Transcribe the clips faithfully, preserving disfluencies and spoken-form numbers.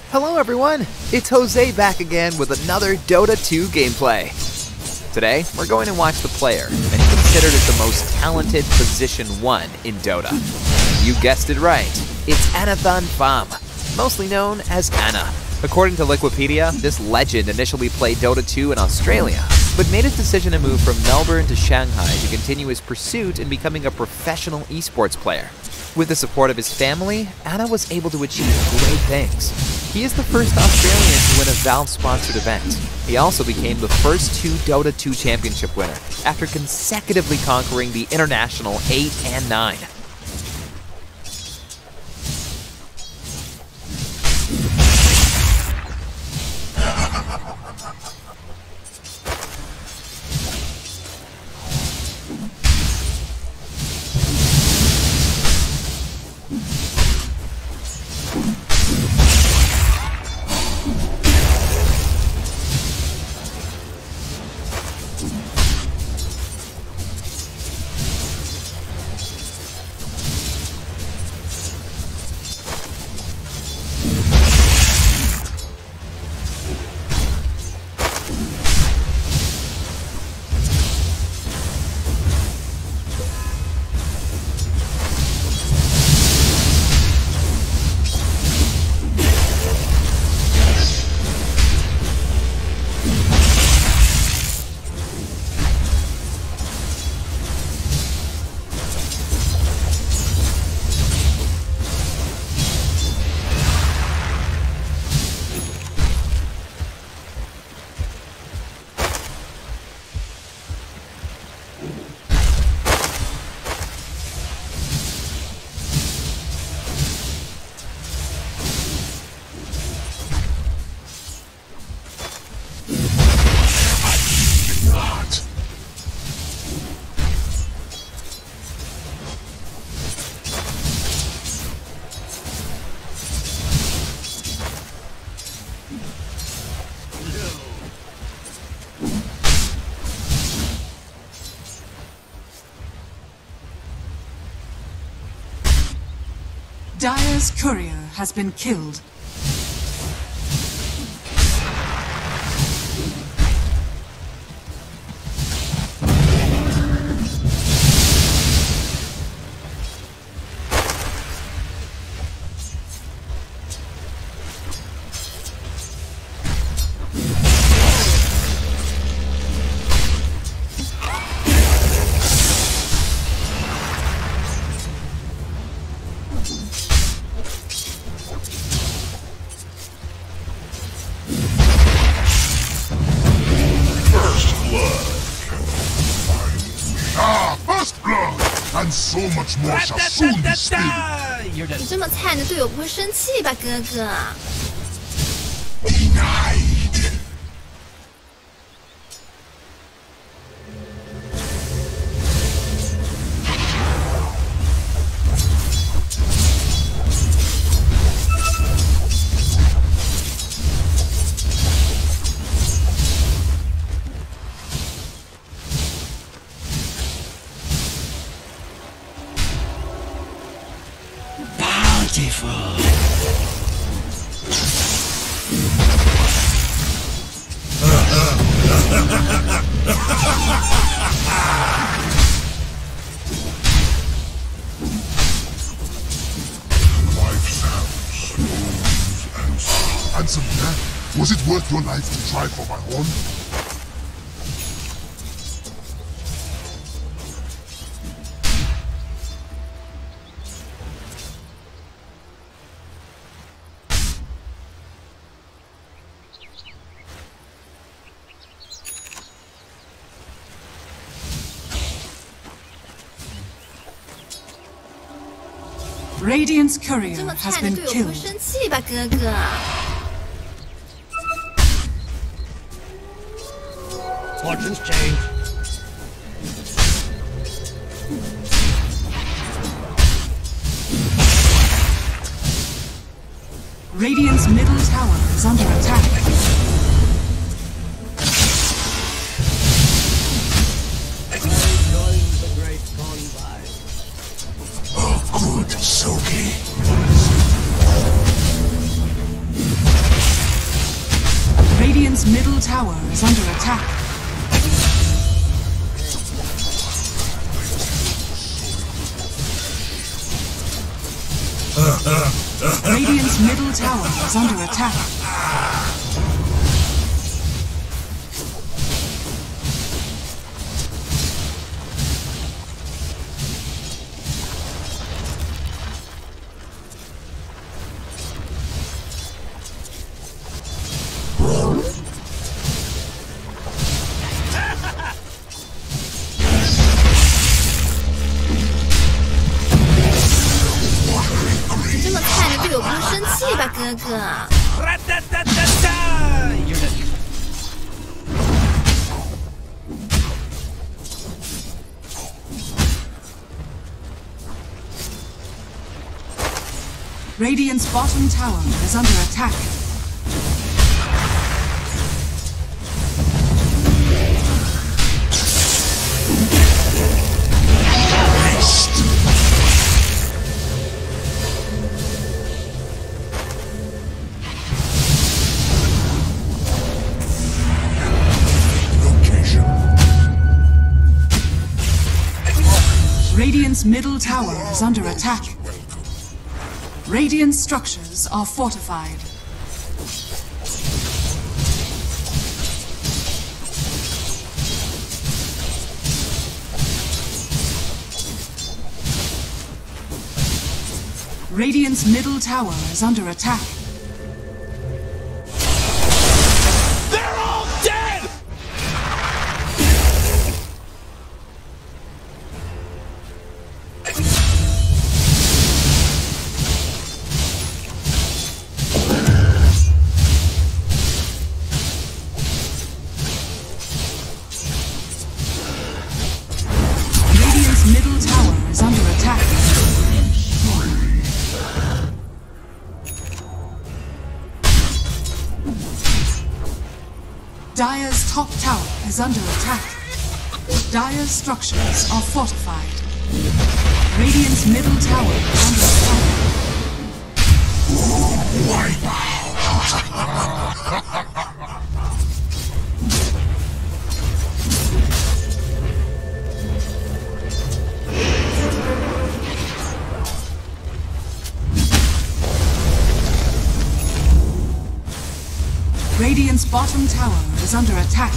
Hello everyone, it's Jose back again with another Dota two gameplay. Today, we're going to watch the player, and considered as the most talented position one in Dota. You guessed it right, it's Anathan Pham, mostly known as Ana. According to Wikipedia, this legend initially played Dota two in Australia, but made his decision to move from Melbourne to Shanghai to continue his pursuit in becoming a professional esports player. With the support of his family, Ana was able to achieve great things. He is the first Australian to win a Valve-sponsored event. He also became the first two Dota two championship winner, after consecutively conquering the international eight and nine. Dire's courier has been killed. And so much more shall soon be spilled. 你这么菜，你的队友不会生气吧，哥哥？ Denied. Handsome man, was it worth your life to try for my horn? Radiant's courier 这么 has 菜，你 been 的队友不会 killed. 生气吧，哥哥？ Fortunes change. Radiant's middle tower is under attack. Oh, good, Soki. middle tower is under attack. Radiant's middle tower is under attack. Radiant's bottom tower is under attack. Radiant's middle tower is under attack. Radiant structures are fortified. Radiant's middle tower is under attack. They're all dead! Middle tower is under attack. Dire's top tower is under attack. Dire's structures are fortified. Radiant's middle tower is under attack. Wipe out! Radiant's bottom tower is under attack.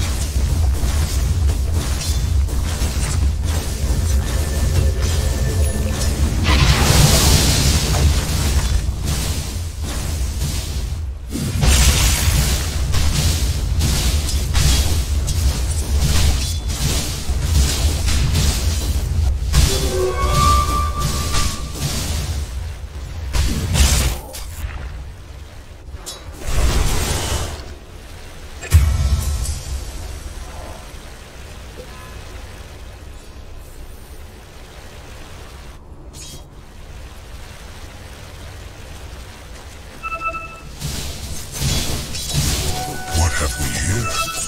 What have we here?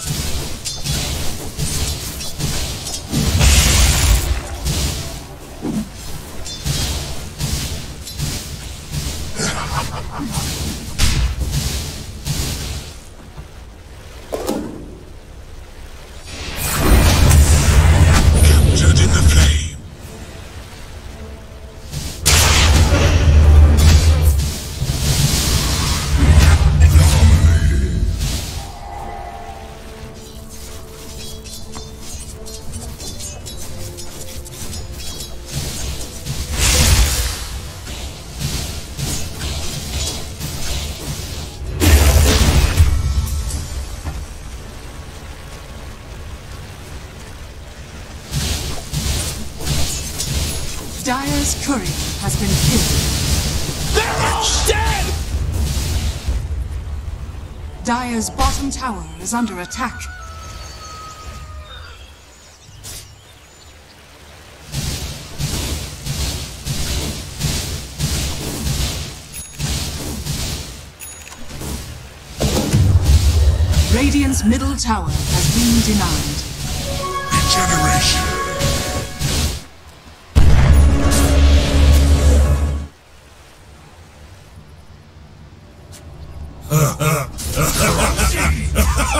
Captured in the flame. Dire's courier has been killed. They're all dead! Dire's bottom tower is under attack. Radiant's middle tower has been denied. Regeneration.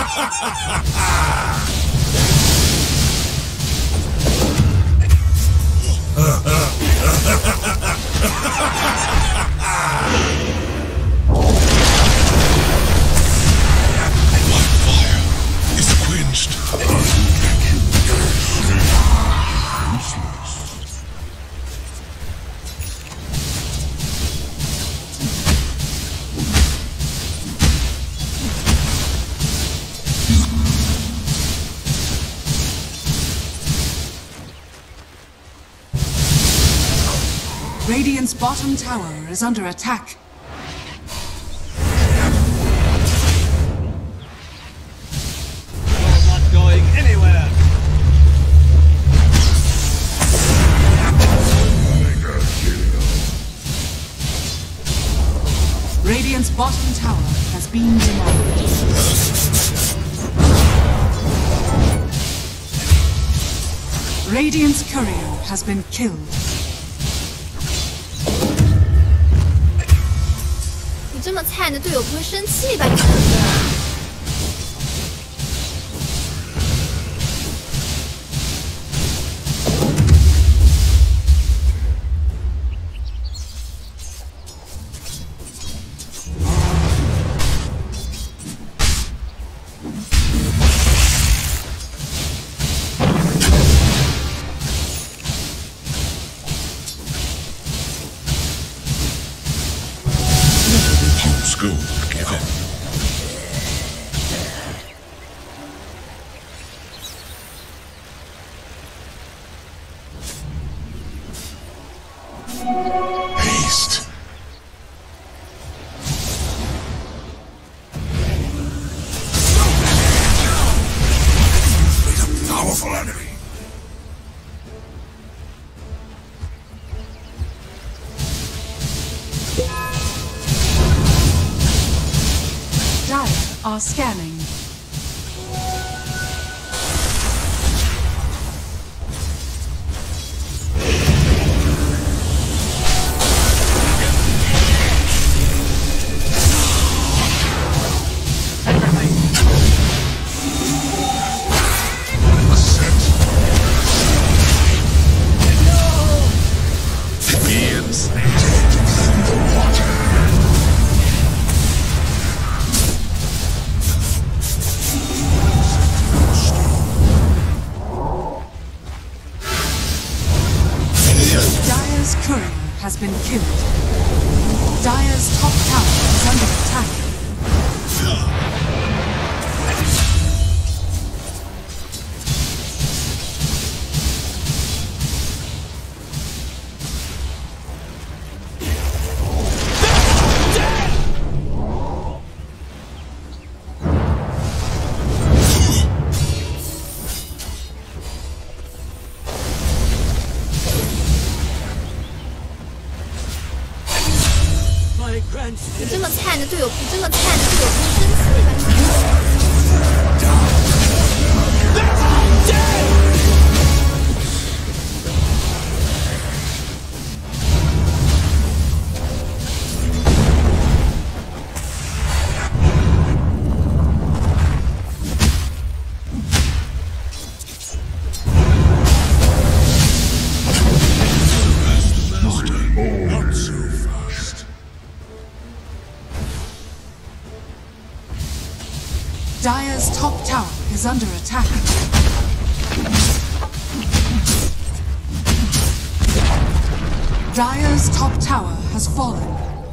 Radiant's bottom tower is under attack. You're not going anywhere. Radiant's bottom tower has been demolished. Radiant's courier has been killed. 你这么菜，你的队友不会生气吧？你大哥。 Haste. It's a powerful enemy. Dire are scanning. Dire's courier has been killed. Dire's top tower is under attack. My 你 grandson. 这么菜，你的队友不这么菜，你的队友不会生气吧？ They're all dead! Not so fast. Dire's top tower is under attack. Dire's top tower has fallen.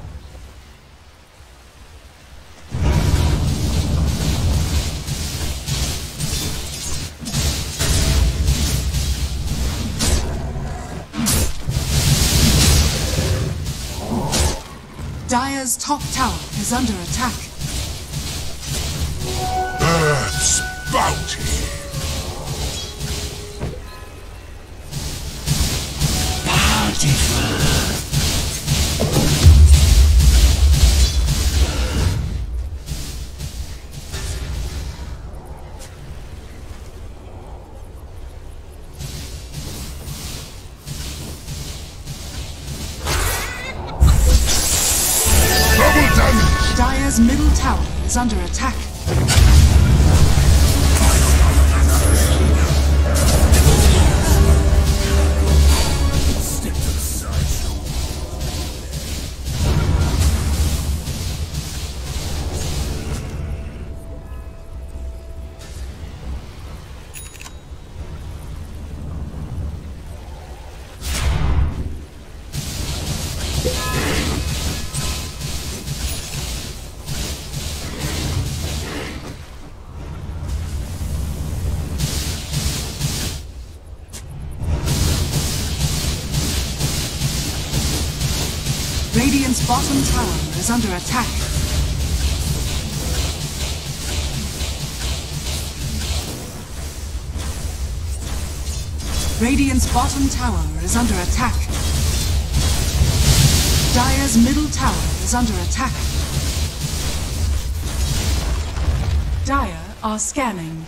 Dire's top tower is under attack. Earth's bounty. Double damage. Dire's middle tower is under attack. bottom tower is under attack. Radiant's bottom tower is under attack. Dire's middle tower is under attack. Dire are scanning.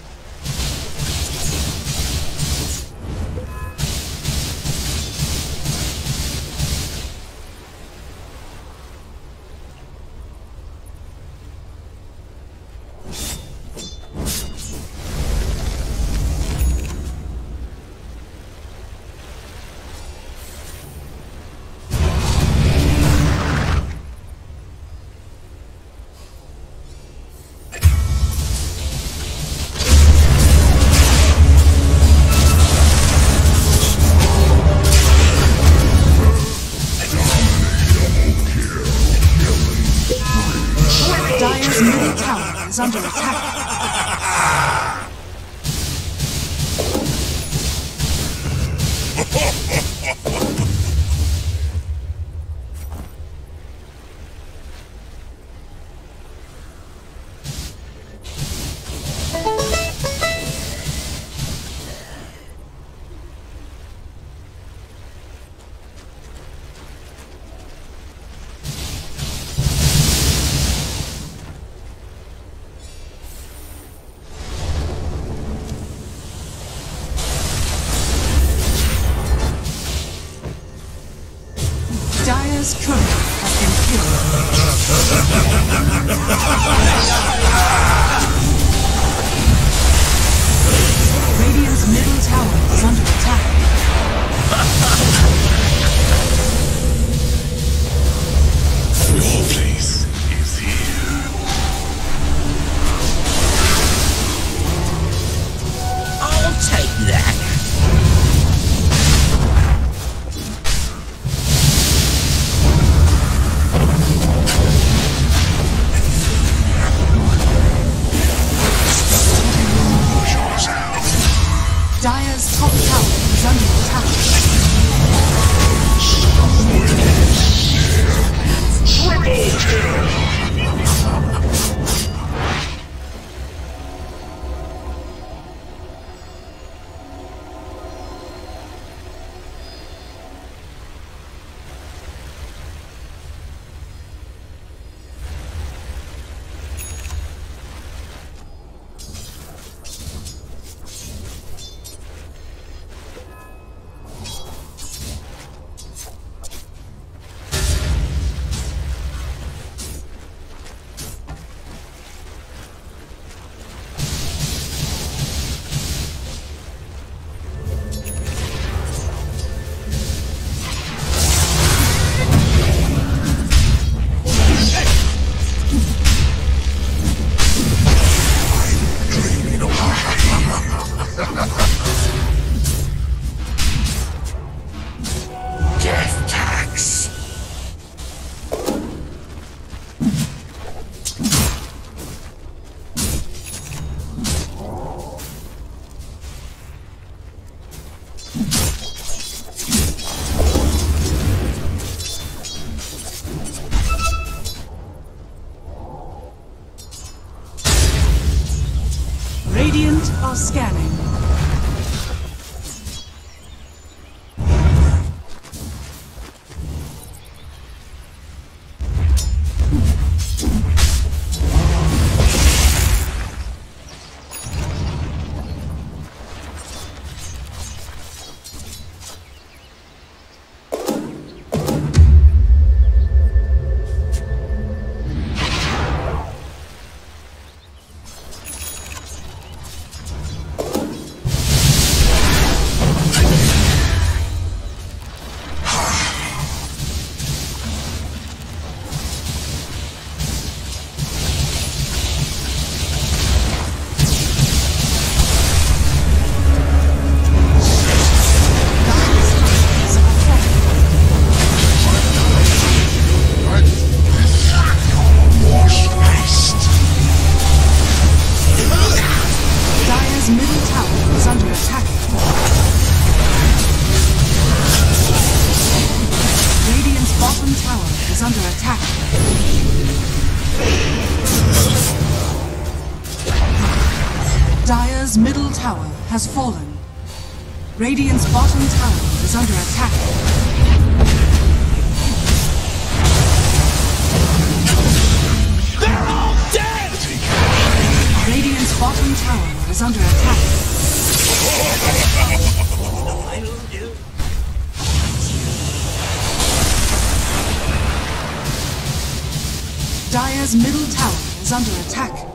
Is under attack. Dire's turret has been killed. Radiant's middle tower is under attack. Your place is here. I'll take that. Dire's top tower is under attack. Triple kill! Death tax. Radiant are scanning. Dire's middle tower has fallen. Radiant's bottom tower is under attack. They're all dead! Radiant's bottom tower is under attack. Dire's middle tower is under attack.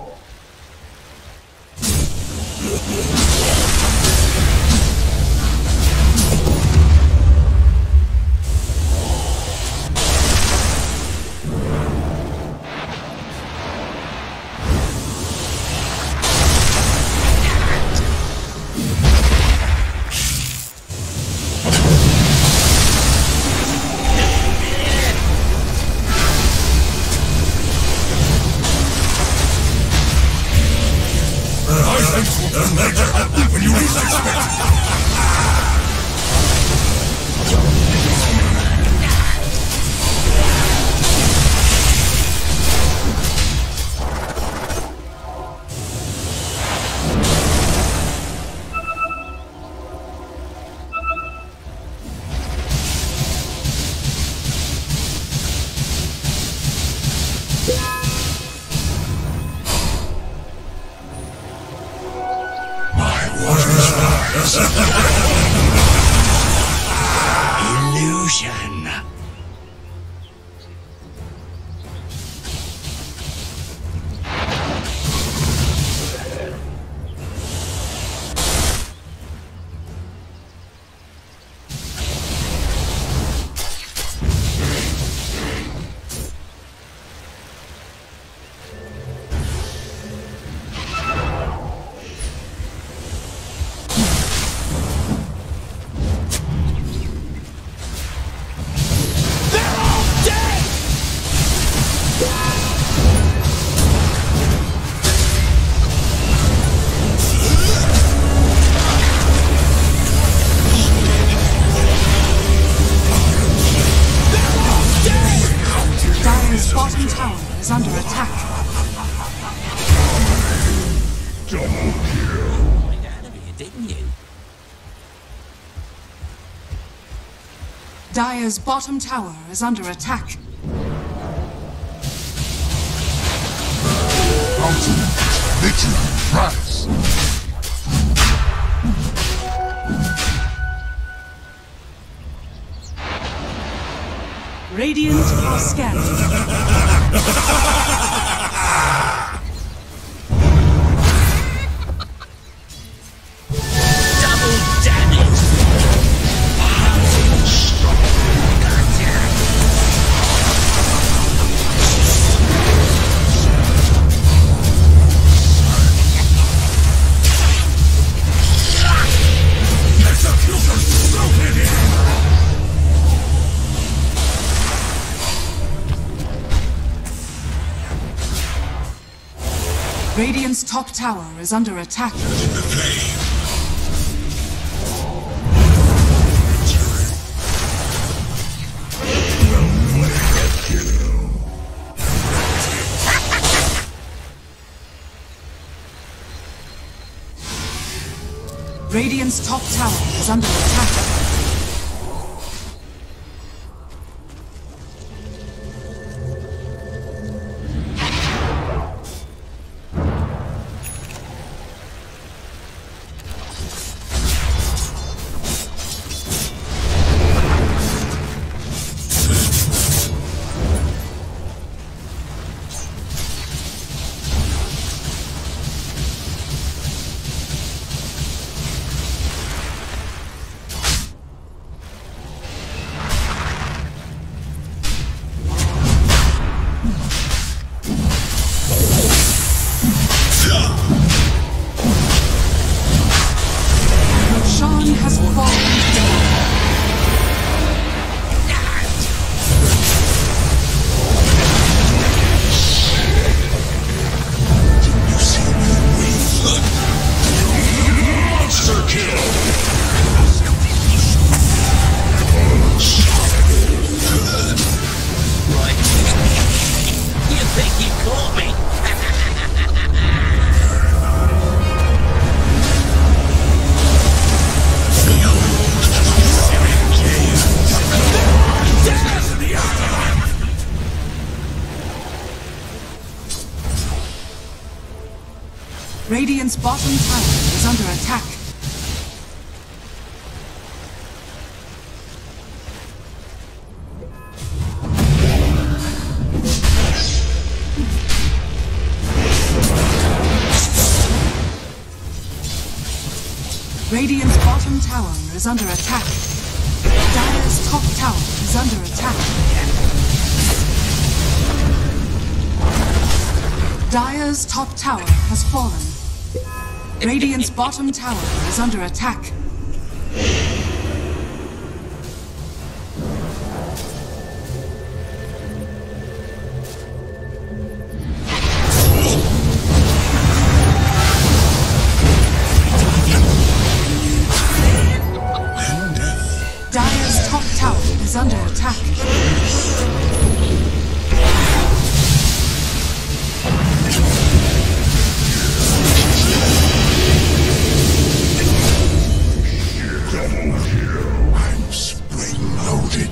When you least expect it. Illusion. Bottom tower is under attack. Double kill. Went out of here, didn't you? Dire's bottom tower is under attack. Ultimate victory prize. Radiant are scattered. Double damage! Radiant's top tower is under attack. Radiant's top tower is under attack. Radiant's bottom tower is under attack. Radiant's bottom tower is under attack. Dire's top tower is under attack. Dire's top tower has fallen. Radiant's bottom tower is under attack. Dire's top tower is under attack. I'm spring-loaded.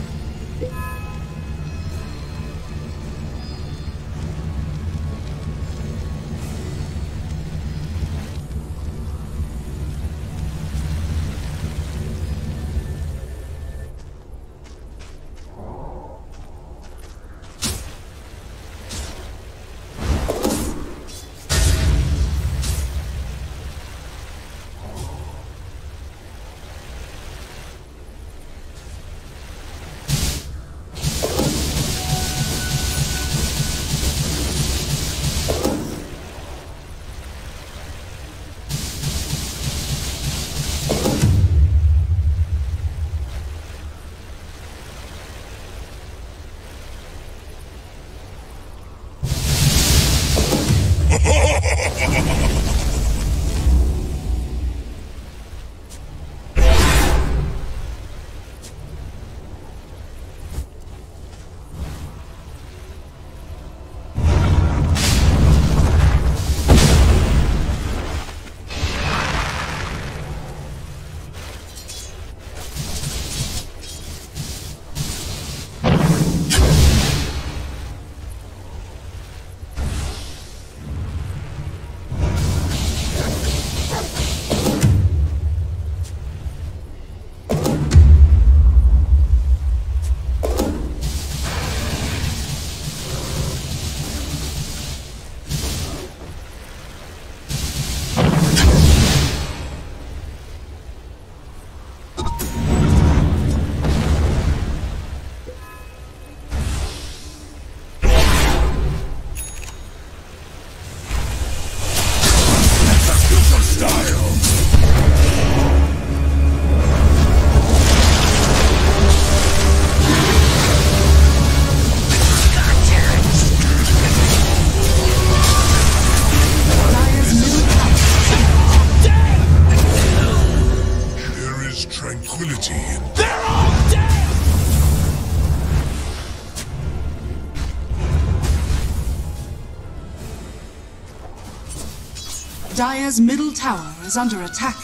Dire's middle tower is under attack.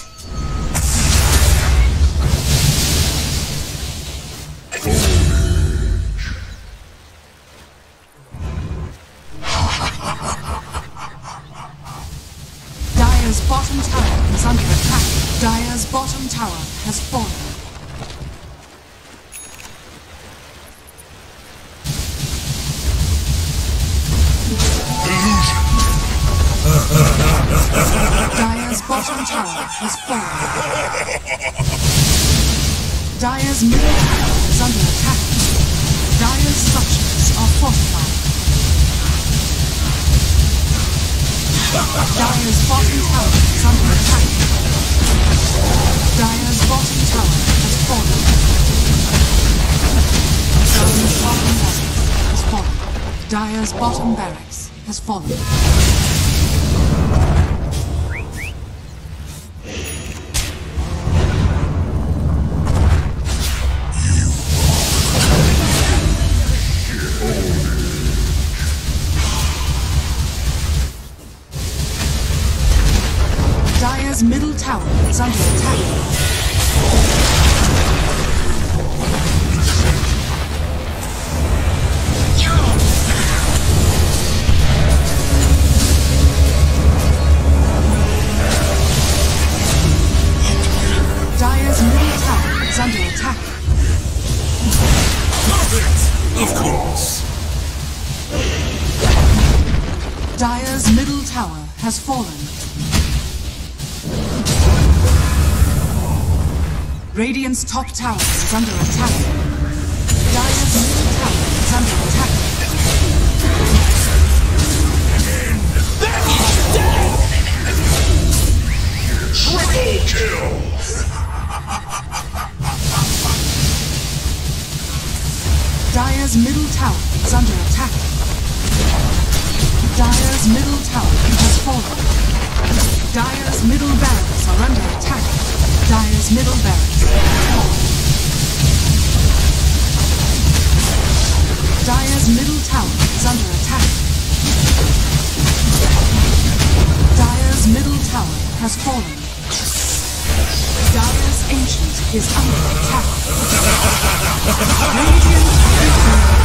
Dire's bottom tower is under attack. Dire's bottom tower has fallen. Dire's bottom tower has fallen. Dire's middle tower is under attack. Dire's structures are fortified. Dire's bottom tower is under attack. Dire's bottom tower has fallen. Dire's bottom barracks has fallen. Dire's bottom barracks has fallen. Dire's middle tower is under attack. Dire's middle tower has fallen. Radiant's top tower is under attack. Dire's middle tower is under attack. Triple kill! Dire's middle tower is under attack. Dire's middle tower has fallen. Dire's middle barracks are under attack. Dire's middle barracks fallen. Dire's middle tower is under attack. Dire's middle tower has fallen. Dire's ancient is under attack. Radiant victory.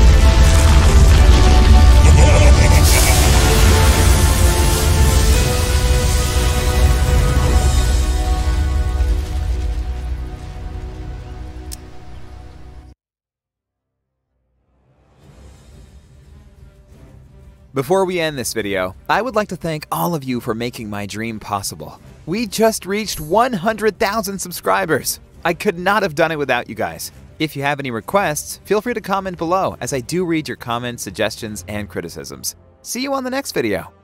Before we end this video, I would like to thank all of you for making my dream possible. We just reached one hundred thousand subscribers. I could not have done it without you guys. If you have any requests, feel free to comment below, as I do read your comments, suggestions, and criticisms. See you on the next video.